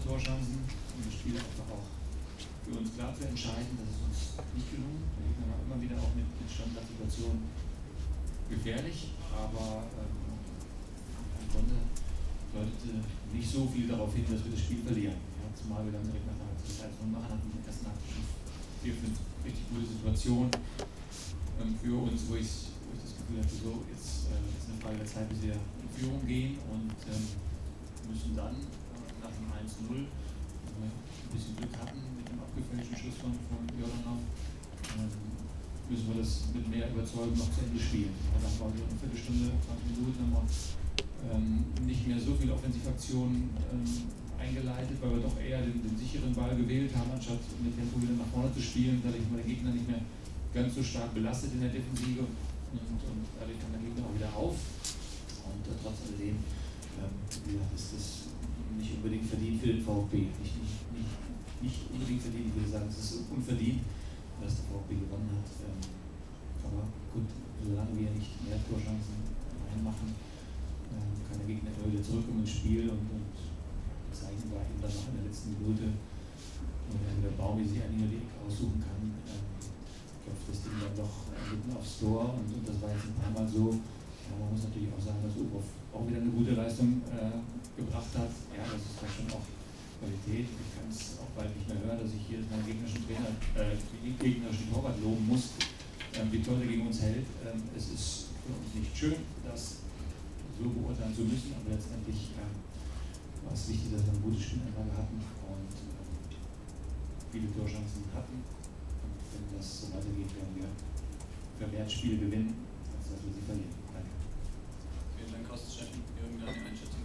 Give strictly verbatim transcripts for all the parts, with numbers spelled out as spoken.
Torchancen, um das Spiel einfach auch für uns klar zu entscheiden. Das ist uns nicht gelungen. Der Gegner war immer wieder auch mit, mit Standardsituationen gefährlich, aber ähm, im Grunde deutete nicht so viel darauf hin, dass wir das Spiel verlieren. Ja, zumal wir dann direkt nach der Halbzeit eins null machen hatten, in der ersten Halbzeit vier, fünf richtig gute Situationen ähm, für uns, wo ich, wo ich das Gefühl hatte, so jetzt äh, ist eine Frage der Zeit, bis wir in Führung gehen und ähm, müssen dann äh, nach dem eins null, wo wir ein bisschen Glück hatten mit dem abgefälschten Schuss von, von Jordanov, ähm, müssen wir das mit mehr Überzeugung noch zu Ende spielen. Ja, dann war so eine Viertelstunde, zwanzig Minuten haben wir ähm, nicht mehr so viele Offensivaktionen ähm, eingeleitet, weil wir doch eher den, den sicheren Ball gewählt haben, anstatt mit Tempo wieder nach vorne zu spielen. Dadurch haben wir den Gegner nicht mehr ganz so stark belastet in der Defensive und, und dadurch kam der Gegner auch wieder auf. Und äh, trotz alledem ähm, ist das nicht unbedingt verdient für den VfB. Nicht, nicht, nicht, nicht unbedingt verdient, ich würde sagen, es ist unverdient, dass der VfB gewonnen hat. Ähm, aber gut, solange wir nicht mehr Torchancen reinmachen, ähm, kann der Gegner immer wieder zurückkommen ins Spiel und, und zeigen wir ihm dann noch in der letzten Minute, wenn der Baum sich eigentlich nur die Ecke aussuchen kann, ähm, klopft das Ding dann doch mitten aufs Tor und, und das war jetzt ein paar Mal so. Ja, man muss natürlich auch sagen, dass Urow auch wieder eine gute Leistung äh, gebracht hat. Ja, das ist doch schon auch Qualität. Ich kann es auch bald nicht mehr hören, dass ich hier meinen gegnerischen Trainer, äh, den gegnerischen Torwart loben muss, äh, wie toll er gegen uns hält. Ähm, es ist für uns nicht schön, das so beurteilen zu müssen, aber letztendlich äh, war es wichtig, dass wir eine gute Spielanlage hatten und äh, viele Torchancen hatten. Und wenn das so weitergeht, werden wir vermehrt Spiele gewinnen, als dass wir sie verlieren. Danke. Vielen Dank, Horst Steffen. Irgendeine Einschätzung?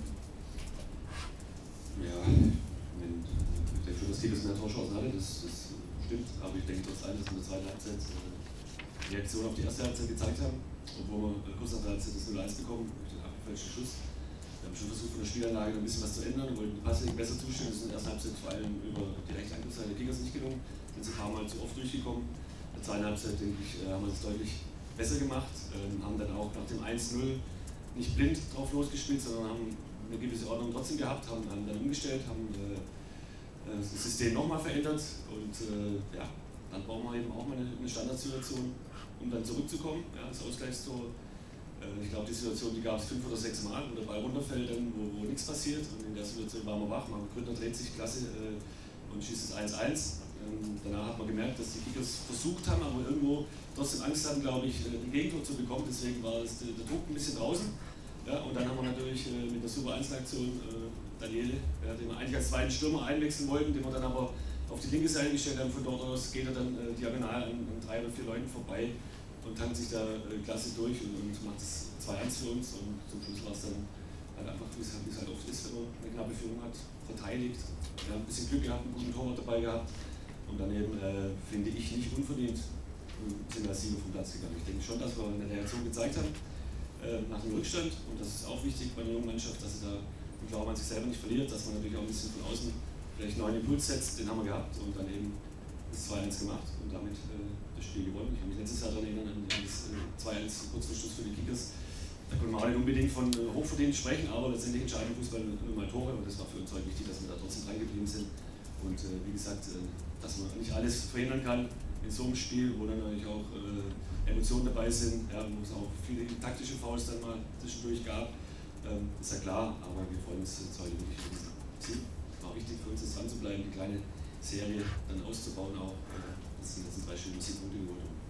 Ja, wenn, ich denke schon, dass Kickers mehr Torchancen hatte, das, das stimmt. Aber ich denke trotz allem, dass wir in der zweiten Halbzeit äh, Reaktion auf die erste Halbzeit gezeigt haben, obwohl wir kurz nach der Halbzeit das null eins bekommen, durch den abgefälschten Schuss. Wir haben schon versucht, von der Spielanlage ein bisschen was zu ändern, wir wollten die Pässe besser zustellen. Das ist in der ersten Halbzeit vor allem über die rechte Angriffsseite der Kickers nicht gelungen. Sind sie ein paar Mal zu oft durchgekommen. In der zweiten Halbzeit, denke ich, haben wir das deutlich besser gemacht. Ähm, haben dann auch nach dem eins null nicht blind drauf losgespielt, sondern haben eine gewisse Ordnung trotzdem gehabt, haben, haben dann umgestellt, haben äh, das System nochmal verändert und äh, ja, dann brauchen wir eben auch mal eine, eine Standardsituation, um dann zurückzukommen. Ja, das Ausgleichstor, äh, ich glaube, die Situation, die gab es fünf oder sechs Mal, wo der Ball runterfällt, dann, wo, wo nichts passiert und in der Situation waren wir wach. Man Gründer dreht sich klasse äh, und schießt es eins eins. Ähm, danach hat man gemerkt, dass die Kickers versucht haben, aber irgendwo trotzdem Angst hatten, glaube ich, ein Gegentor zu bekommen. Deswegen war es der, der Druck ein bisschen draußen. Ja, und dann haben wir natürlich äh, mit der Super eins Aktion äh, Daniele, ja, den wir eigentlich als zweiten Stürmer einwechseln wollten, den wir dann aber auf die linke Seite gestellt haben. Von dort aus geht er dann äh, diagonal an, an drei oder vier Leuten vorbei und tankt sich da äh, klasse durch und, und macht das zwei eins für uns. Und zum Schluss war es dann halt einfach, wie es halt, halt oft ist, wenn man eine knappe Führung hat, verteidigt. Wir haben ein bisschen Glück gehabt, einen guten Torwart dabei gehabt und daneben äh, finde ich nicht unverdient sind als Sieger vom Platz gegangen. Ich denke schon, dass wir eine Reaktion gezeigt haben nach dem Rückstand und das ist auch wichtig bei einer jungen Mannschaft, dass sie da den Glauben an sich selber nicht verliert, dass man natürlich auch ein bisschen von außen vielleicht einen neuen Impuls setzt, den haben wir gehabt und dann eben das zwei eins gemacht und damit äh, das Spiel gewonnen. Ich kann mich letztes Jahr daran erinnern, an das äh, zwei eins kurz vor Schluss für die Kickers. Da konnte man auch nicht unbedingt von äh, hochverdient sprechen, aber letztendlich entscheidend Fußball nur mal Tore und das war für uns heute wichtig, dass wir da trotzdem dran geblieben sind und äh, wie gesagt, äh, dass man nicht alles verhindern kann in so einem Spiel, wo dann natürlich auch äh, Emotionen dabei sind, ja, wo es auch viele taktische Fouls dann mal zwischendurch gab, ähm, ist ja klar, aber wir freuen uns jetzt heute wirklich für diesen Sieg. War wichtig für uns, jetzt dran zu bleiben, die kleine Serie dann auszubauen auch. Äh, das sind jetzt drei schöne Siegpunkte geworden.